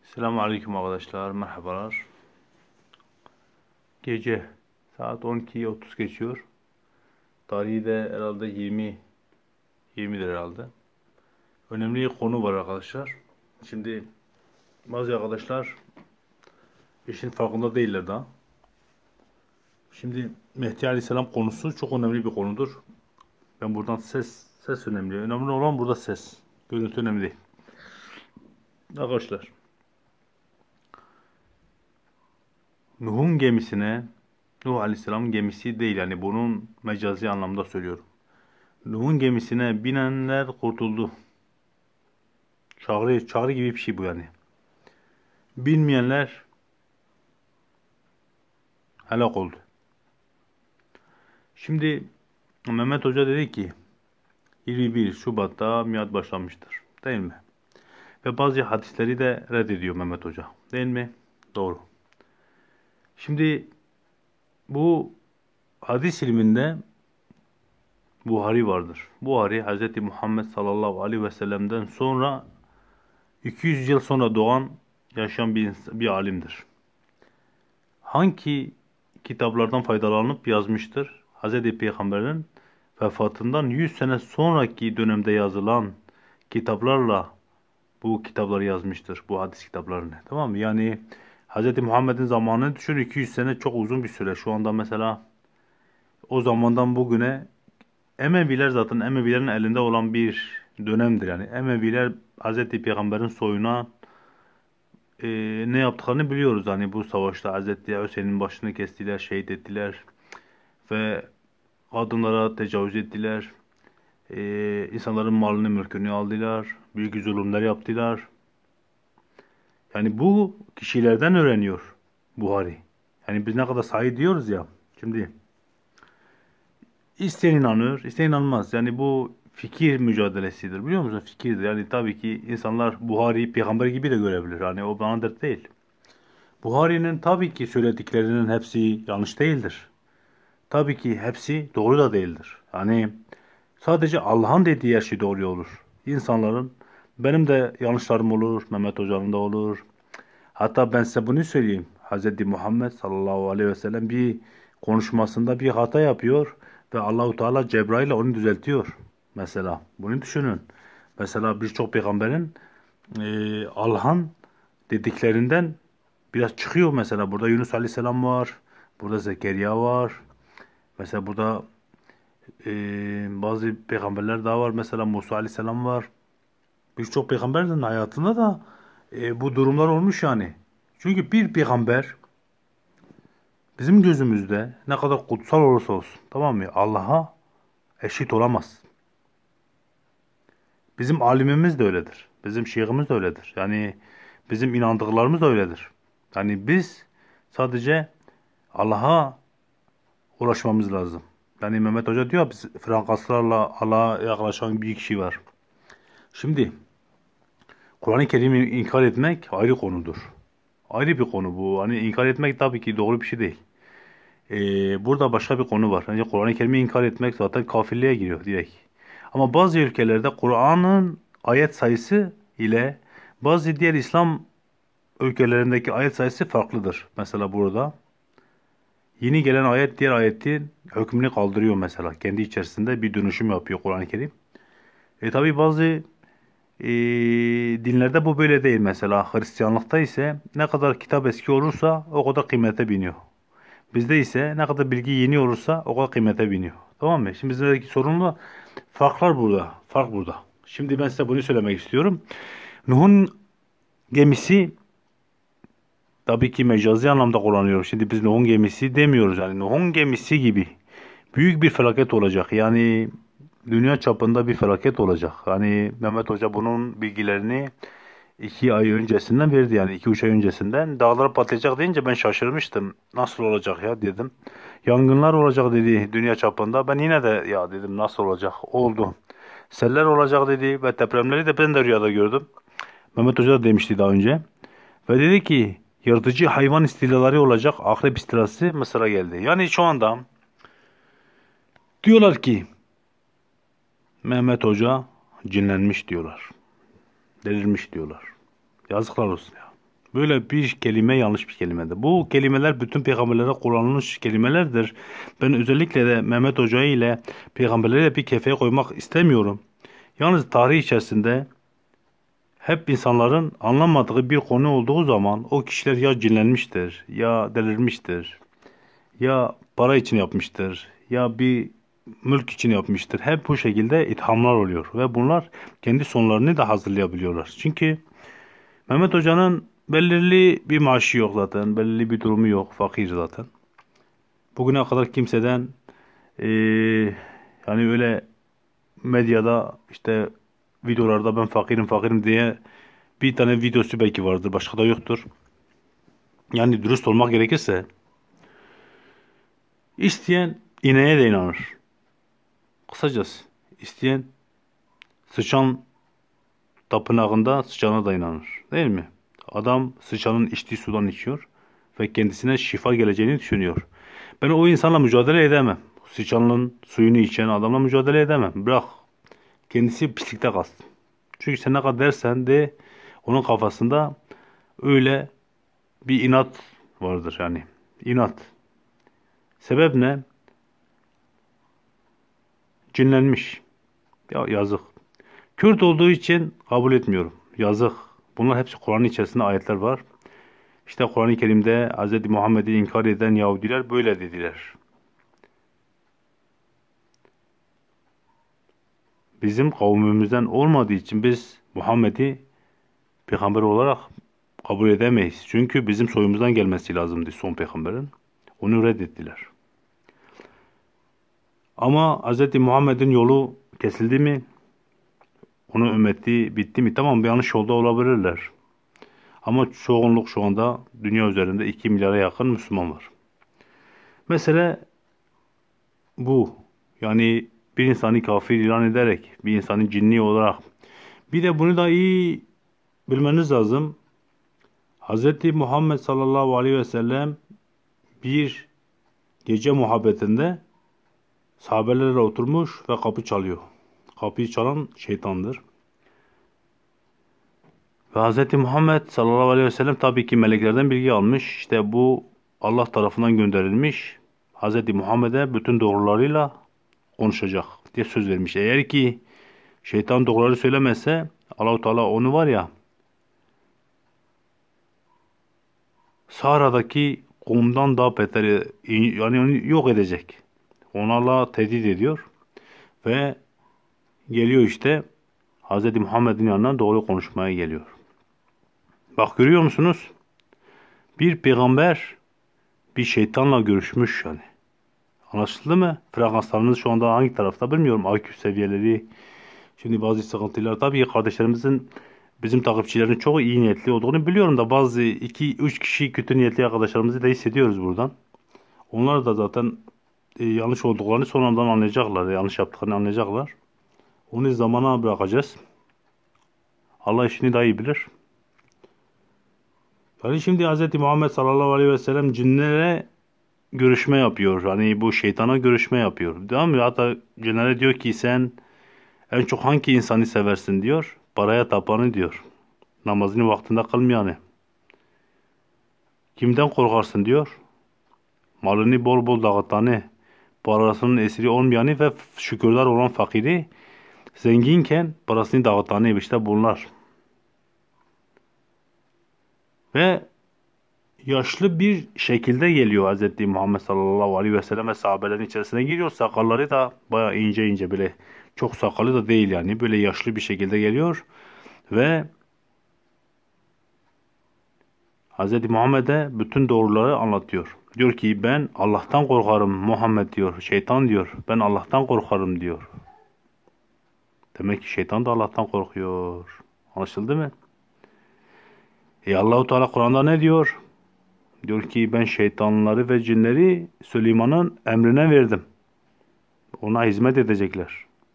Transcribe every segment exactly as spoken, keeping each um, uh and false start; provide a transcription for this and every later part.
Selamun Aleyküm arkadaşlar, merhabalar. Gece saat on ikiyi otuz geçiyor. Tarihi de herhalde yirmi yirmidir herhalde. Önemli bir konu var arkadaşlar. Şimdi bazı arkadaşlar işin farkında değiller daha. Şimdi Mehdi Aleyhisselam konusu çok önemli bir konudur. Ben buradan ses ses önemli. Önemli olan burada ses. Görüntü önemli değil. Arkadaşlar, Nuh'un gemisine, Nuh Aleyhisselam'ın gemisi değil, yani bunun mecazi anlamda söylüyorum. Nuh'un gemisine binenler kurtuldu. Çağrı, çağrı gibi bir şey bu yani. Bilmeyenler helak oldu. Şimdi Mehmet Hoca dedi ki yirmi bir Şubat'ta miad başlamıştır. Değil mi? Ve bazı hadisleri de reddediyor Mehmet Hoca. Değil mi? Doğru. Şimdi bu hadis ilminde Buhari vardır. Buhari Hz. Muhammed sallallahu aleyhi ve sellem'den sonra iki yüz yıl sonra doğan, yaşayan bir, bir alimdir. Hangi kitaplardan faydalanıp yazmıştır? Hz. Peygamber'in vefatından yüz sene sonraki dönemde yazılan kitaplarla bu kitapları yazmıştır. Bu hadis kitaplarını. Tamam mı? Yani Hz. Muhammed'in zamanını düşün, iki yüz sene çok uzun bir süre. Şu anda mesela o zamandan bugüne Emeviler, zaten Emevilerin elinde olan bir dönemdir. Yani Emeviler Hz. Peygamber'in soyuna e, ne yaptıklarını biliyoruz. Hani bu savaşta Hz. Hüseyin'in başını kestiler, şehit ettiler ve kadınlara tecavüz ettiler. E, insanların malını, mülkünü aldılar. Büyük zulümler yaptılar. Yani bu kişilerden öğreniyor Buhari. Yani biz ne kadar sahih diyoruz ya. Şimdi isteyen inanır, isteyen inanmaz. Yani bu fikir mücadelesidir. Biliyor musun? Fikirdir. Yani tabii ki insanlar Buhari'yi peygamber gibi de görebilir. Hani o bana dert değil. Buhari'nin tabii ki söylediklerinin hepsi yanlış değildir. Tabii ki hepsi doğru da değildir. Yani sadece Allah'ın dediği her şey doğru olur. İnsanların, benim de yanlışlarım olur, Mehmet Hoca'nın da olur. Hatta ben size bunu söyleyeyim. Hz. Muhammed sallallahu aleyhi ve sellem bir konuşmasında bir hata yapıyor ve Allahu Teala Cebrail'le onu düzeltiyor. Mesela bunu düşünün. Mesela birçok peygamberin e, Allah'ın dediklerinden biraz çıkıyor mesela. Burada Yunus Aleyhisselam var. Burada Zekeriya var. Mesela burada e, bazı peygamberler daha var. Mesela Musa Aleyhisselam var. Birçok peygamberin hayatında da e, bu durumlar olmuş yani. Çünkü bir peygamber bizim gözümüzde ne kadar kutsal olursa olsun, tamam mı? Allah'a eşit olamaz. Bizim alimimiz de öyledir. Bizim şeyhimiz de öyledir. Yani bizim inandıklarımız da öyledir. Yani biz sadece Allah'a ulaşmamız lazım. Yani Mehmet Hoca diyor, biz frankaslarla Allah'a yaklaşan bir kişi var. Şimdi Kur'an-ı Kerim'i inkar etmek ayrı konudur. Ayrı bir konu bu. Hani inkar etmek tabii ki doğru bir şey değil. Ee, burada başka bir konu var. Yani Kur'an-ı Kerim'i inkar etmek zaten kafirliğe giriyor direkt. Ama bazı ülkelerde Kur'an'ın ayet sayısı ile bazı diğer İslam ülkelerindeki ayet sayısı farklıdır. Mesela burada yeni gelen ayet diğer ayetin hükmünü kaldırıyor mesela. Kendi içerisinde bir dönüşüm yapıyor Kur'an-ı Kerim. E tabi bazı e, dinlerde bu böyle değil. Mesela Hristiyanlıkta ise ne kadar kitap eski olursa o kadar kıymete biniyor. Bizde ise ne kadar bilgi yeni olursa o kadar kıymete biniyor. Tamam mı? Şimdi bizdeki sorunlu farklar burada. Fark burada. Şimdi ben size bunu söylemek istiyorum. Nuh'un gemisi tabii ki mecazi anlamda kullanıyor. Şimdi biz Nuh'un gemisi demiyoruz. Yani Nuh'un gemisi gibi büyük bir felaket olacak. Yani dünya çapında bir felaket olacak. Hani Mehmet Hoca bunun bilgilerini iki ay öncesinden verdi, yani iki üç ay öncesinden. Dağlar patlayacak deyince ben şaşırmıştım. Nasıl olacak ya dedim. Yangınlar olacak dedi dünya çapında. Ben yine de ya dedim nasıl olacak? Oldu. Seller olacak dedi ve depremleri de ben de rüyada gördüm. Mehmet Hoca da demişti daha önce. Ve dedi ki yırtıcı hayvan istilaları olacak. Akrep istilası Mısır'a geldi. Yani şu anda diyorlar ki Mehmet Hoca cinlenmiş diyorlar. Delirmiş diyorlar. Yazıklar olsun ya. Böyle bir kelime yanlış bir kelimedir. Bu kelimeler bütün peygamberlere kullanılmış kelimelerdir. Ben özellikle de Mehmet Hoca ile peygamberleri bir kefeye koymak istemiyorum. Yalnız tarih içerisinde hep insanların anlamadığı bir konu olduğu zaman o kişiler ya cinlenmiştir, ya delirmiştir, ya para için yapmıştır, ya bir mülk için yapmıştır. Hep bu şekilde ithamlar oluyor ve bunlar kendi sonlarını da hazırlayabiliyorlar. Çünkü Mehmet Hoca'nın belirli bir maaşı yok zaten, belirli bir durumu yok, fakir zaten. Bugüne kadar kimseden eee, yani öyle medyada işte videolarda ben fakirim fakirim diye bir tane videosu belki vardır, başka da yoktur. Yani dürüst olmak gerekirse isteyen ineğe de inanır. Kısacası isteyen sıçan tapınağında sıçana da inanır. Değil mi? Adam sıçanın içtiği sudan içiyor ve kendisine şifa geleceğini düşünüyor. Ben o insanla mücadele edemem. Sıçanın suyunu içen adamla mücadele edemem. Bırak kendisi pislikte kalsın. Çünkü sen ne kadar dersen de onun kafasında öyle bir inat vardır yani. İnat. Sebep ne? Cinlenmiş. Ya yazık. Kürt olduğu için kabul etmiyorum. Yazık. Bunlar hepsi Kur'an'ın içerisinde ayetler var. İşte Kur'an-ı Kerim'de Hz. Muhammed'i inkar eden Yahudiler böyle dediler. Bizim kavmimizden olmadığı için biz Muhammed'i peygamber olarak kabul edemeyiz. Çünkü bizim soyumuzdan gelmesi lazımdı son peygamberin. Onu reddettiler. Ama Hz. Muhammed'in yolu kesildi mi? Onun ümmeti bitti mi? Tamam, bir yanlış yolda olabilirler. Ama çoğunluk şu anda dünya üzerinde iki milyara yakın Müslüman var. Mesele bu. Yani bir insanı kafir ilan ederek, bir insanı cinni olarak. Bir de bunu da iyi bilmeniz lazım. Hz. Muhammed sallallahu aleyhi ve sellem bir gece muhabbetinde sahabelerle oturmuş ve kapı çalıyor. Kapıyı çalan şeytandır. Ve Hz. Muhammed sallallahu aleyhi ve sellem tabii ki meleklerden bilgi almış. İşte bu Allah tarafından gönderilmiş. Hz. Muhammed'e bütün doğrularıyla konuşacak diye söz vermiş. Eğer ki şeytan doğruları söylemezse Allah-u Teala onu var ya Sahra'daki kumdan daha beter, yani onu yok edecek. Onlarla tehdit ediyor ve geliyor işte Hz. Muhammed'in yanına doğru konuşmaya geliyor. Bak, görüyor musunuz? Bir peygamber bir şeytanla görüşmüş yani. Anlaşıldı mı? Frekanslarınız şu anda hangi tarafta bilmiyorum. I Q seviyeleri. Şimdi bazı sıkıntılar. Tabii kardeşlerimizin, bizim takipçilerin çoğu iyi niyetli olduğunu biliyorum da bazı iki üç kişi kötü niyetli arkadaşlarımızı da hissediyoruz buradan. Onlar da zaten e, yanlış olduklarını sonradan anlayacaklar. Yanlış yaptıklarını anlayacaklar. Onu zamana bırakacağız. Allah işini daha iyi bilir. Yani şimdi Hz. Muhammed sallallahu aleyhi ve sellem cinlere görüşme yapıyor. Hani bu şeytana görüşme yapıyor. Değil mi? Hatta cinlere diyor ki sen en çok hangi insanı seversin diyor. Paraya tapanı diyor. Namazını vaktinde kılmayanı. Kimden korkarsın diyor. Malını bol bol dağıtanı. Parasının esiri olmayanı ve şükürler olan fakiri. Zenginken parasını dağıtanı. İşte bunlar. Ve yaşlı bir şekilde geliyor Hz. Muhammed sallallahu aleyhi ve sellem ve sahabelerin içerisine giriyor. Sakalları da baya ince ince, böyle çok sakalı da değil yani. Böyle yaşlı bir şekilde geliyor. Ve Hz. Muhammed'e bütün doğruları anlatıyor. Diyor ki ben Allah'tan korkarım Muhammed diyor. Şeytan diyor ben Allah'tan korkarım diyor. Demek ki şeytan da Allah'tan korkuyor. Anlaşıldı mı? E Allah-u Teala Kur'an'da ne diyor? Diyor ki ben şeytanları ve cinleri Süleyman'ın emrine verdim. Ona hizmet edecekler.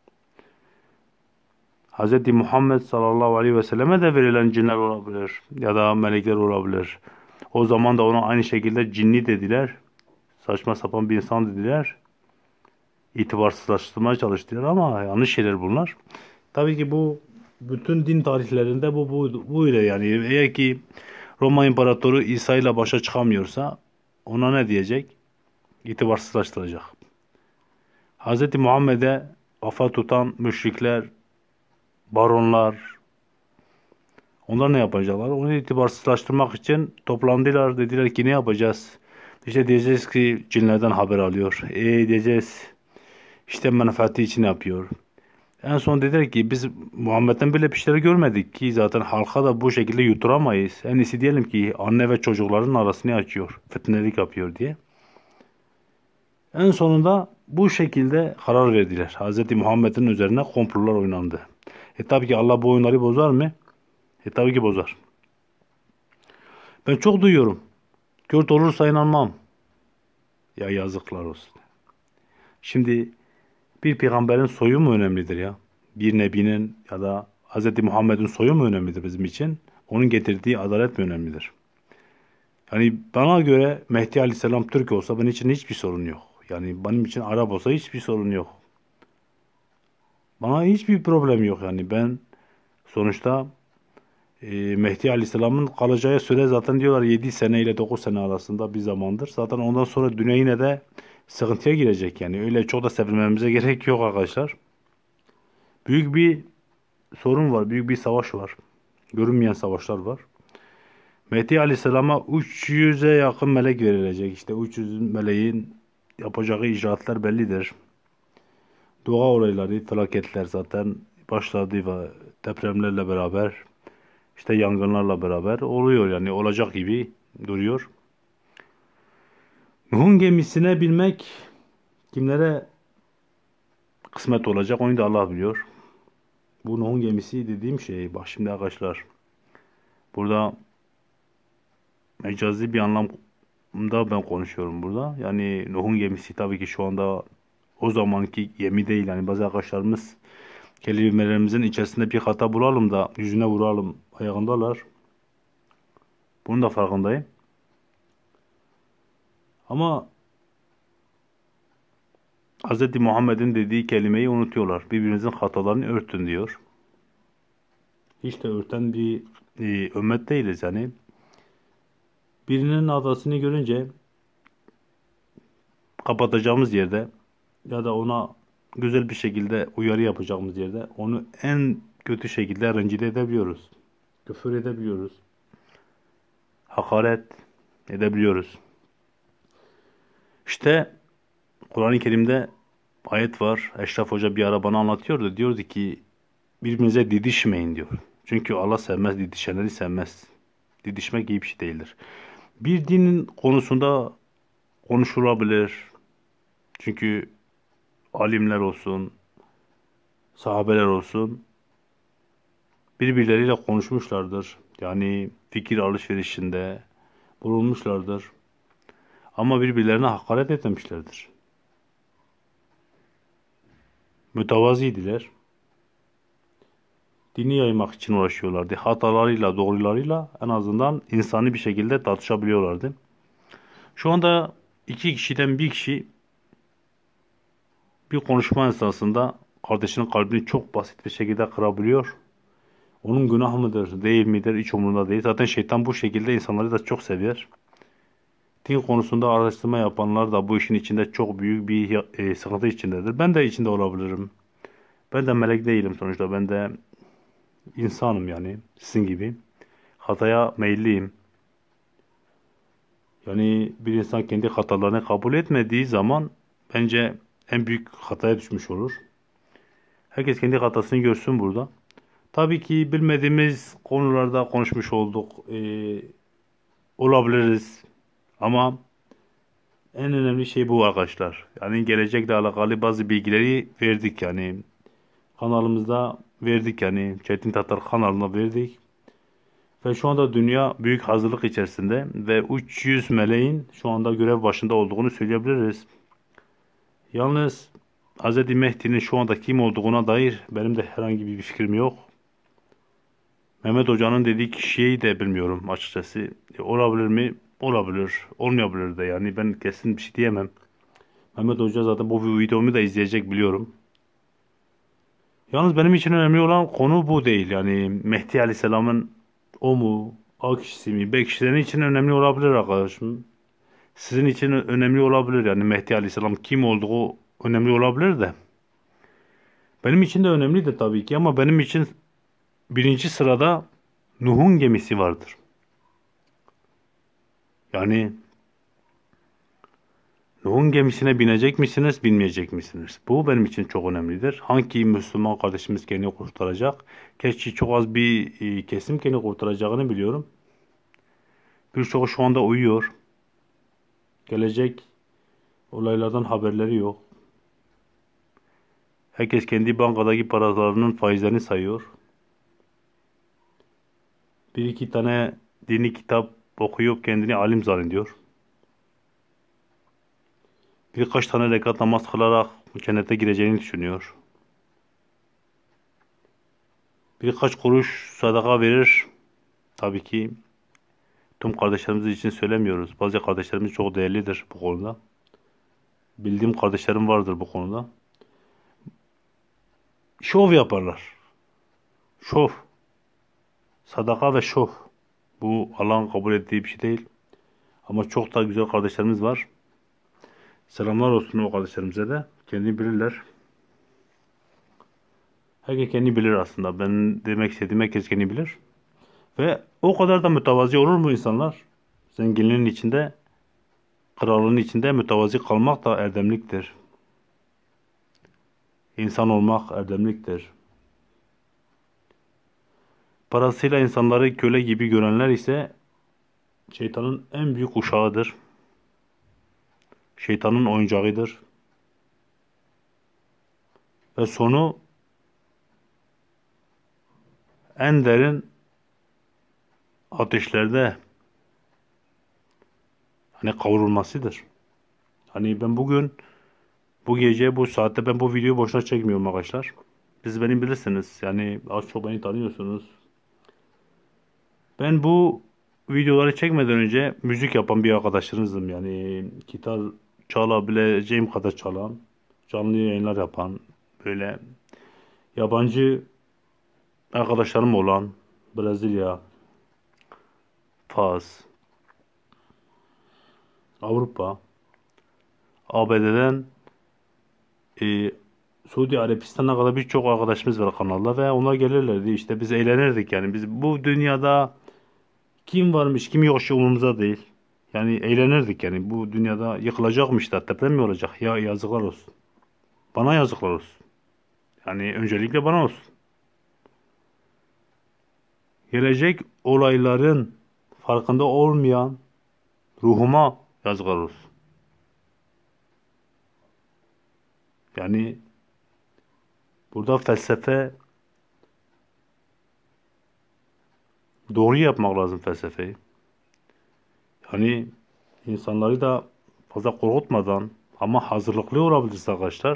Hz. Muhammed sallallahu aleyhi ve selleme de verilen cinler olabilir. Ya da melekler olabilir. O zaman da ona aynı şekilde cinni dediler. Saçma sapan bir insan dediler. İtibarsızlaştırmaya çalıştılar ama yanlış şeyler bunlar. Tabii ki bu bütün din tarihlerinde bu bu böyle yani. Eğer ki Roma İmparatoru İsa ile başa çıkamıyorsa ona ne diyecek? İtibarsızlaştıracak. Hz. Muhammed'e kafa tutan müşrikler, baronlar, onlar ne yapacaklar? Onu itibarsızlaştırmak için toplandılar. Dediler ki ne yapacağız? İşte diyeceğiz ki cinlerden haber alıyor. E diyeceğiz işte menfaati için yapıyor. En son dediler ki biz Muhammed'den böyle bir şeyleri görmedik ki zaten halka da bu şekilde yuturamayız. En iyisi diyelim ki anne ve çocukların arasını açıyor. Fitnelik yapıyor diye. En sonunda bu şekilde karar verdiler. Hz. Muhammed'in üzerine komplolar oynandı. E tabi ki Allah bu oyunları bozar mı? E tabi ki bozar. Ben çok duyuyorum. Kürt olursa inanmam. Ya yazıklar olsun. Şimdi bir peygamberin soyu mu önemlidir ya? Bir nebinin ya da Hz. Muhammed'in soyu mu önemlidir bizim için? Onun getirdiği adalet mi önemlidir? Yani bana göre Mehdi Aleyhisselam Türk olsa benim için hiçbir sorun yok. Yani benim için Arap olsa hiçbir sorun yok. Bana hiçbir problem yok yani. Ben sonuçta e, Mehdi Aleyhisselam'ın kalacağı süre zaten diyorlar yedi sene ile dokuz sene arasında bir zamandır. Zaten ondan sonra dünya yine de sıkıntıya girecek yani. Öyle çok da sevinmemize gerek yok arkadaşlar. Büyük bir sorun var. Büyük bir savaş var. Görünmeyen savaşlar var. Mehdi Aleyhisselam'a üç yüze yakın melek verilecek. İşte üç yüz meleğin yapacağı icraatlar bellidir. Doğa olayları, felaketler zaten başladı ve depremlerle beraber, işte yangınlarla beraber oluyor yani olacak gibi duruyor. Nuh'un gemisine binmek kimlere kısmet olacak onu da Allah biliyor. Bu Nuh'un gemisi dediğim şey, bak şimdi arkadaşlar, burada mecazi bir anlamda ben konuşuyorum burada. Yani Nuh'un gemisi tabii ki şu anda o zamanki gemi değil. Yani bazı arkadaşlarımız kelimelerimizin içerisinde bir hata bulalım da yüzüne vuralım ayağındalar. Bunun da farkındayım. Ama Hz. Muhammed'in dediği kelimeyi unutuyorlar. Birbirinizin hatalarını örtün diyor. Hiç de örten bir e, ümmet değiliz yani. Birinin hatasını görünce kapatacağımız yerde ya da ona güzel bir şekilde uyarı yapacağımız yerde onu en kötü şekilde rencide edebiliyoruz. Küfür edebiliyoruz. Hakaret edebiliyoruz. İşte Kur'an-ı Kerim'de ayet var. Eşref Hoca bir ara bana anlatıyordu. Diyordu ki birbirinize didişmeyin diyor. Çünkü Allah sevmez, didişenleri sevmez. Didişmek iyi bir şey değildir. Bir dinin konusunda konuşulabilir. Çünkü alimler olsun, sahabeler olsun birbirleriyle konuşmuşlardır. Yani fikir alışverişinde bulunmuşlardır. Ama birbirlerine hakaret etmemişlerdir. Mütevaziydiler. Dini yaymak için uğraşıyorlardı. Hatalarıyla, doğrularıyla en azından insani bir şekilde tartışabiliyorlardı. Şu anda iki kişiden bir kişi bir konuşma esnasında kardeşinin kalbini çok basit bir şekilde kırabiliyor. Onun günah mıdır, değil midir hiç umurunda değil. Zaten şeytan bu şekilde insanları da çok sever. Din konusunda araştırma yapanlar da bu işin içinde çok büyük bir e, sıkıntı içindedir. Ben de içinde olabilirim. Ben de melek değilim sonuçta. Ben de insanım yani sizin gibi. Hataya meyilliyim. Yani bir insan kendi hatalarını kabul etmediği zaman bence en büyük hataya düşmüş olur. Herkes kendi hatasını görsün burada. Tabii ki bilmediğimiz konularda konuşmuş olduk. Ee, olabiliriz. Ama en önemli şey bu arkadaşlar. Yani gelecekle alakalı bazı bilgileri verdik yani. Kanalımızda verdik yani. Çetin Tatar kanalına verdik. Ve şu anda dünya büyük hazırlık içerisinde ve üç yüz meleğin şu anda görev başında olduğunu söyleyebiliriz. Yalnız Hz. Mehdi'nin şu anda kim olduğuna dair benim de herhangi bir fikrim yok. Mehmet Hoca'nın dediği kişiyi de bilmiyorum açıkçası. E, olabilir mi? Olabilir. Olmayabilir de yani ben kesin bir şey diyemem. Mehmet Hoca zaten bu videomu da izleyecek biliyorum. Yalnız benim için önemli olan konu bu değil. Yani Mehdi Aleyhisselam'ın o mu? A kişisi mi, B kişi senin için önemli olabilir arkadaşım. Sizin için önemli olabilir. Yani Mehdi Aleyhisselam kim olduğu önemli olabilir de. Benim için de önemli de tabii ki ama benim için birinci sırada Nuh'un gemisi vardır. Yani Nuh'un gemisine binecek misiniz, binmeyecek misiniz? Bu benim için çok önemlidir. Hangi Müslüman kardeşimiz kendini kurtaracak? Gerçi çok az bir e, kesim kendini kurtaracağını biliyorum. Birçoğu şu anda uyuyor. Gelecek olaylardan haberleri yok. Herkes kendi bankadaki paralarının faizlerini sayıyor. Bir iki tane dini kitap okuyup kendini alim zannediyor. Birkaç tane rekat namaz kılarak cennete gireceğini düşünüyor. Birkaç kuruş sadaka verir. Tabii ki tüm kardeşlerimiz için söylemiyoruz. Bazı kardeşlerimiz çok değerlidir bu konuda. Bildiğim kardeşlerim vardır bu konuda. Şov yaparlar. Şov. Sadaka ve şov. Bu Allah'ın kabul ettiği bir şey değil. Ama çok da güzel kardeşlerimiz var. Selamlar olsun o kardeşlerimize de. Kendini bilirler. Herkes kendi bilir aslında. Ben demek istediğim herkes kendi bilir. Ve o kadar da mütevazi olur mu insanlar? Zenginliğin içinde, krallığın içinde mütevazi kalmak da erdemliktir. İnsan olmak erdemliktir. Parasıyla insanları köle gibi görenler ise şeytanın en büyük uşağıdır. Şeytanın oyuncağıdır. Ve sonu en derin ateşlerde hani kavrulmasıdır. Hani ben bugün bu gece bu saatte ben bu videoyu boşuna çekmiyorum arkadaşlar. Siz beni bilirsiniz. Yani az çok beni tanıyorsunuz. Ben bu videoları çekmeden önce müzik yapan bir arkadaşınızdım. Yani gitar çalabileceğim kadar çalan, canlı yayınlar yapan, böyle yabancı arkadaşlarım olan Brezilya, Fas, Avrupa, A B D'den e, Suudi Arabistan'a kadar birçok arkadaşımız var kanalda ve onlar gelirlerdi. İşte biz eğlenirdik yani. Biz bu dünyada kim varmış kim yok şey umurumuzda değil. Yani eğlenirdik yani. Bu dünyada yıkılacakmış da deprem mi olacak? Ya yazıklar olsun. Bana yazıklar olsun. Yani öncelikle bana olsun. Gelecek olayların farkında olmayan ruhuma yazıklar olsun. Yani burada felsefe doğru yapmak lazım felsefeyi. Yani insanları da fazla korkutmadan ama hazırlıklı olabiliriz arkadaşlar.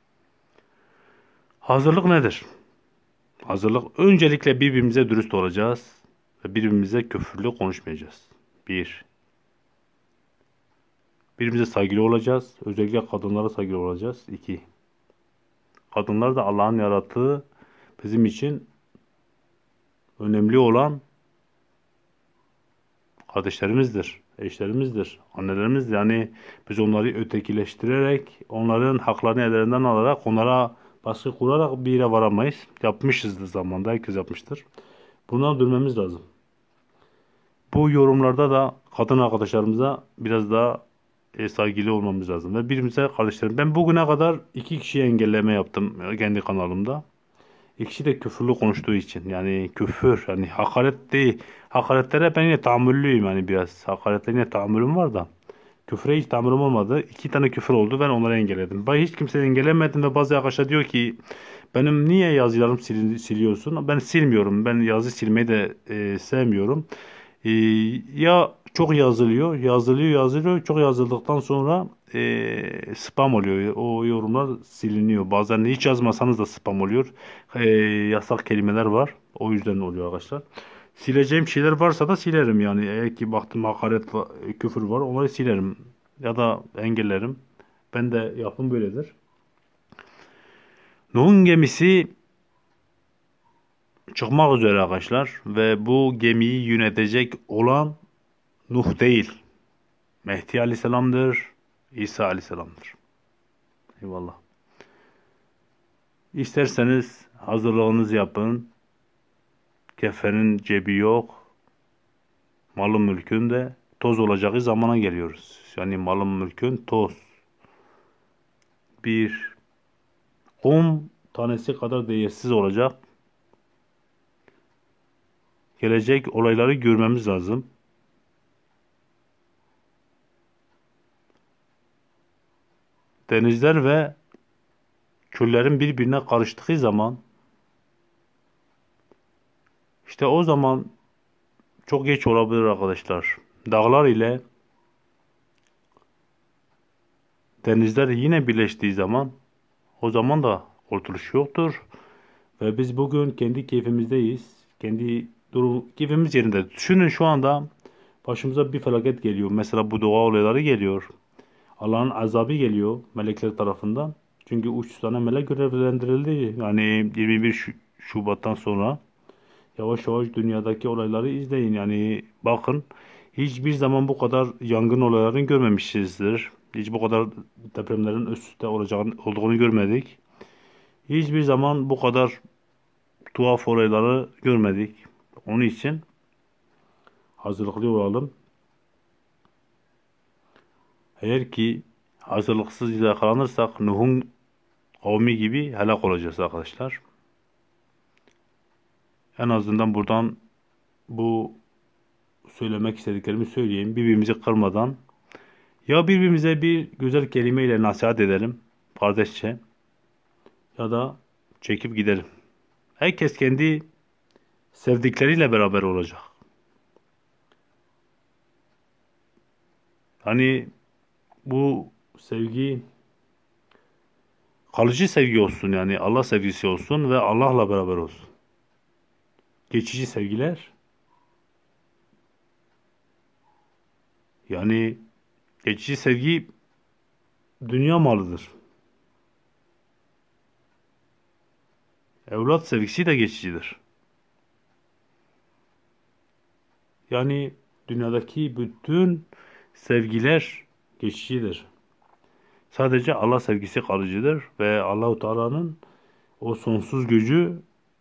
Hazırlık nedir? Hazırlık öncelikle birbirimize dürüst olacağız ve birbirimize küfürlü konuşmayacağız. Bir. Birbirimize saygılı olacağız. Özellikle kadınlara saygılı olacağız. İki. Kadınlar da Allah'ın yarattığı bizim için önemli olan kardeşlerimizdir, eşlerimizdir, annelerimizdir. Yani biz onları ötekileştirerek, onların haklarını ellerinden alarak, onlara baskı kurarak bir yere varamayız. Yapmışızdır zamanda, herkes yapmıştır. Bundan dönmemiz lazım. Bu yorumlarda da kadın arkadaşlarımıza biraz daha e, saygılı olmamız lazım. Ve birbirimize kardeşlerim. Ben bugüne kadar iki kişiye engelleme yaptım kendi kanalımda. İkisi de küfürlü konuştuğu için. Yani küfür, yani hakaret değil. Hakaretlere ben yine tahammüllüyüm yani biraz. Hakaretlere yine tahammülüm var da. Küfre hiç tahammülüm olmadı. İki tane küfür oldu, ben onları engelledim. Ben hiç kimseyi engellemedim ve bazı arkadaşlar diyor ki benim niye yazılarımı sil siliyorsun? Ben silmiyorum. Ben yazı silmeyi de e, sevmiyorum. E, ya çok yazılıyor, yazılıyor, yazılıyor. Çok yazıldıktan sonra e, spam oluyor. O yorumlar siliniyor. Bazen hiç yazmasanız da spam oluyor. E, yasak kelimeler var. O yüzden oluyor arkadaşlar. Sileceğim şeyler varsa da silerim yani. Eğer ki baktım hakaret, var, küfür var, onları silerim. Ya da engellerim. Ben de yapım böyledir. Nuh'un gemisi çıkmak üzere arkadaşlar ve bu gemiyi yönetecek olan Nuh değil. Mehdi Aleyhisselam'dır, İsa Aleyhisselam'dır. Eyvallah. İsterseniz hazırlığınızı yapın. Kefenin cebi yok. Malın mülkün de toz olacağı zamana geliyoruz. Yani malın mülkün toz. Bir kum tanesi kadar değersiz olacak. Gelecek olayları görmemiz lazım. Denizler ve çöllerin birbirine karıştığı zaman işte o zaman çok geç olabilir arkadaşlar. Dağlar ile denizler yine birleştiği zaman o zaman da kurtuluş yoktur. Ve biz bugün kendi keyfimizdeyiz. Kendi durum, keyfimiz yerinde. Düşünün şu anda başımıza bir felaket geliyor. Mesela bu doğa olayları geliyor. Allah'ın azabı geliyor melekler tarafından. Çünkü üç tane melek görevlendirildi. Yani yirmi bir Şubat'tan sonra yavaş yavaş dünyadaki olayları izleyin. Yani bakın hiçbir zaman bu kadar yangın olaylarını görmemişizdir. Hiç bu kadar depremlerin üst üste olacağını, olduğunu görmedik. Hiçbir zaman bu kadar tuhaf olayları görmedik. Onun için hazırlıklı olalım. Eğer ki hazırlıksız yakalanırsak Nuh'un kavmi gibi helak olacağız arkadaşlar. En azından buradan bu söylemek istediklerimi söyleyeyim. Birbirimizi kırmadan ya birbirimize bir güzel kelimeyle nasihat edelim kardeşçe ya da çekip gidelim. Herkes kendi sevdikleriyle beraber olacak. Hani bu sevgi kalıcı sevgi olsun, yani Allah sevgisi olsun ve Allah'la beraber olsun. Geçici sevgiler yani geçici sevgi dünya malıdır. Evlat sevgisi de geçicidir. Yani dünyadaki bütün sevgiler geçicidir. Sadece Allah sevgisi kalıcıdır ve Allah-u Teala'nın o sonsuz gücü,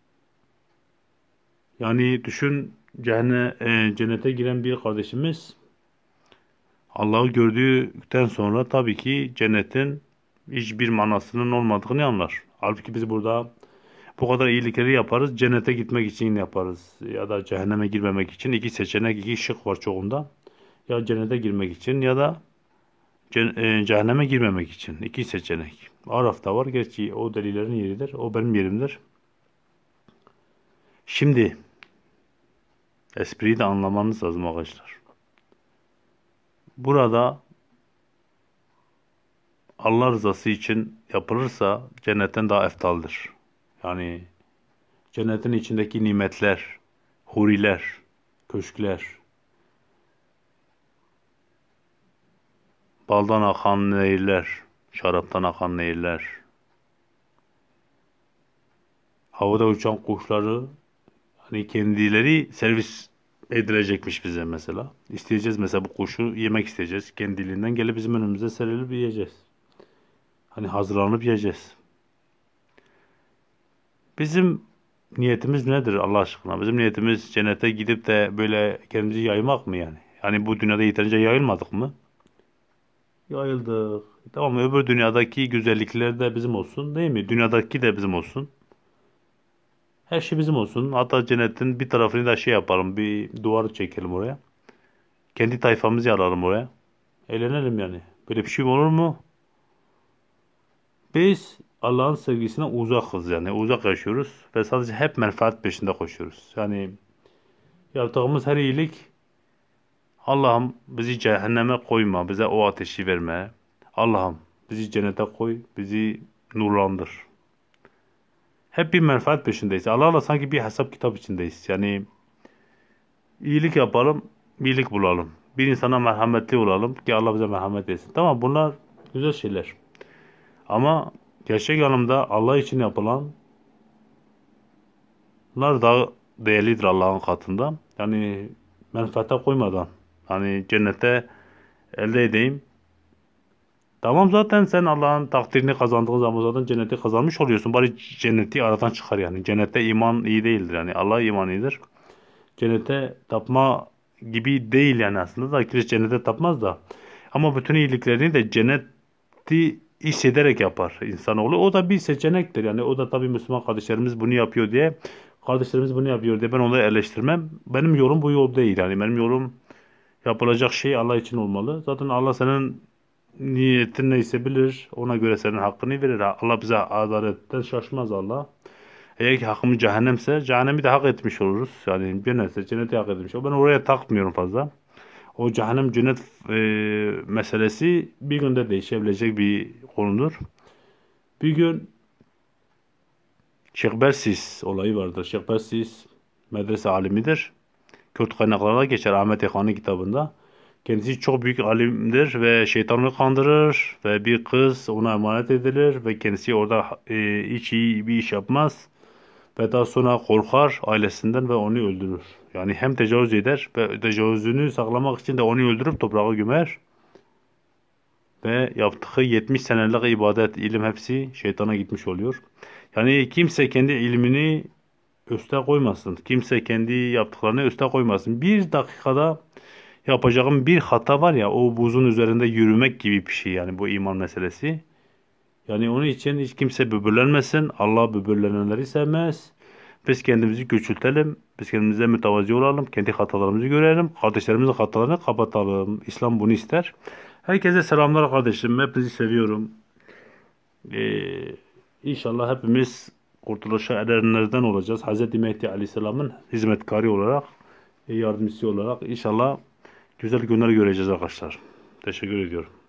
yani düşün cehenne, e, cennete giren bir kardeşimiz Allah'ı gördükten sonra tabii ki cennetin hiçbir manasının olmadığını anlar. Halbuki biz burada bu kadar iyilikleri yaparız, cennete gitmek için yaparız ya da cehenneme girmemek için. İki seçenek, iki şık var çoğunda. Ya cennete girmek için ya da cehenneme girmemek için. İki seçenek. Araf'ta var. Gerçi o delilerin yeridir. O benim yerimdir. Şimdi espriyi de anlamanız lazım arkadaşlar. Burada Allah rızası için yapılırsa cennetten daha eftaldir. Yani cennetin içindeki nimetler, huriler, köşkler, baldan akan nehirler, şaraptan akan nehirler, havada uçan kuşları, hani kendileri servis edilecekmiş bize mesela. İsteyeceğiz mesela, bu kuşu yemek isteyeceğiz. Kendiliğinden gelip bizim önümüze serilip yiyeceğiz. Hani hazırlanıp yiyeceğiz. Bizim niyetimiz nedir Allah aşkına? Bizim niyetimiz cennete gidip de böyle kendimizi yaymak mı yani? Yani bu dünyada yeterince yayılmadık mı? Yayıldık. Tamam, öbür dünyadaki güzellikler de bizim olsun değil mi? Dünyadaki de bizim olsun. Her şey bizim olsun. Hatta cennetin bir tarafını da şey yapalım. Bir duvar çekelim oraya. Kendi tayfamızı alalım oraya. Eğlenelim yani. Böyle bir şey olur mu? Biz Allah'ın sevgisine uzakız yani. Uzak yaşıyoruz. Ve sadece hep menfaat peşinde koşuyoruz. Yani yaptığımız her iyilik, Allah'ım bizi cehenneme koyma. Bize o ateşi verme. Allah'ım bizi cennete koy. Bizi nurlandır. Hep bir menfaat peşindeyiz. Allah'la sanki bir hesap kitap içindeyiz. Yani iyilik yapalım, iyilik bulalım. Bir insana merhametli olalım ki Allah bize merhamet etsin. Tamam, bunlar güzel şeyler. Ama gerçek anlamda Allah için yapılan Bunlar daha değerlidir Allah'ın katında. Yani menfaate koymadan. Hani cennete elde edeyim. Tamam, zaten sen Allah'ın takdirini kazandığın zaman zaten cenneti kazanmış oluyorsun. Bari cenneti aradan çıkar yani. Cennette iman iyi değildir yani. Allah iman iyidir. Cennete tapma gibi değil yani aslında da kimse cennete tapmaz da. Ama bütün iyiliklerini de cenneti hissederek yapar insanoğlu. O da bir seçenektir yani. O da tabii Müslüman kardeşlerimiz bunu yapıyor diye, kardeşlerimiz bunu yapıyor diye ben onları eleştirmem. Benim yolum bu yol değil yani. Benim yolum, yapılacak şey Allah için olmalı. Zaten Allah senin niyetin neyse bilir. Ona göre senin hakkını verir. Allah bize adaletten şaşmaz Allah. Eğer ki hakkımız cehennemse cehennemi de hak etmiş oluruz. Yani cennetse cenneti hak etmiş. Ben oraya takmıyorum fazla. O cehennem cennet e, meselesi bir günde değişebilecek bir konudur. Bir gün Şeyh Bersis olayı vardır. Şeyh Bersis medrese alimidir. Kürt kaynaklarda geçer Ahmet Yakan'ın kitabında. Kendisi çok büyük alimdir ve şeytanı kandırır ve bir kız ona emanet edilir ve kendisi orada e, hiç iyi bir iş yapmaz ve daha sonra korkar ailesinden ve onu öldürür. Yani hem tecavüz eder ve tecavüzünü saklamak için de onu öldürüp toprağa gömer ve yaptığı yetmiş senelik ibadet, ilim hepsi şeytana gitmiş oluyor. Yani kimse kendi ilmini üste koymasın. Kimse kendi yaptıklarını üste koymasın. Bir dakikada yapacağım bir hata var ya, o buzun üzerinde yürümek gibi bir şey yani bu iman meselesi. Yani onun için hiç kimse böbürlenmesin. Allah böbürlenenleri sevmez. Biz kendimizi küçültelim. Biz kendimize mütevazi olalım. Kendi hatalarımızı görelim. Kardeşlerimizin hatalarını kapatalım. İslam bunu ister. Herkese selamlar kardeşlerim. Hepinizi seviyorum. Ee, İnşallah hepimiz kurtuluşa erenlerden olacağız. Hz. Mehdi Aleyhisselam'ın hizmetkarı olarak, yardımcısı olarak inşallah güzel günler göreceğiz arkadaşlar. Teşekkür ediyorum.